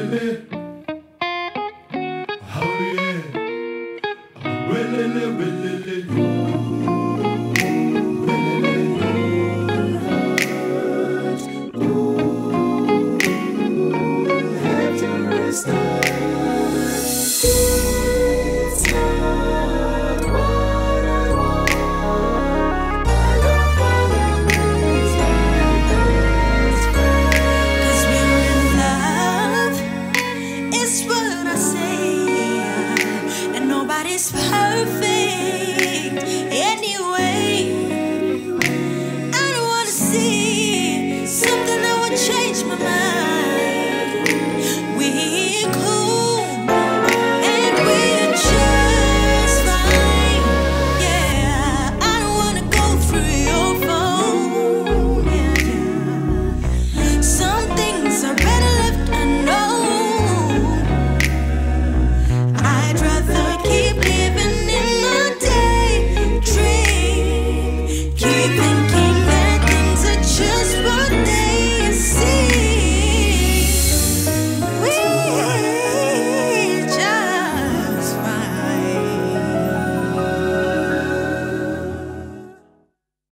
Willele. Oh yeah. Willele, willele, have to restart. It's not what I want. I don't wanna lose my best friend. 'Cause we're in love, it's what I say, and nobody's perfect anyway. I don't wanna see something that would change my mind.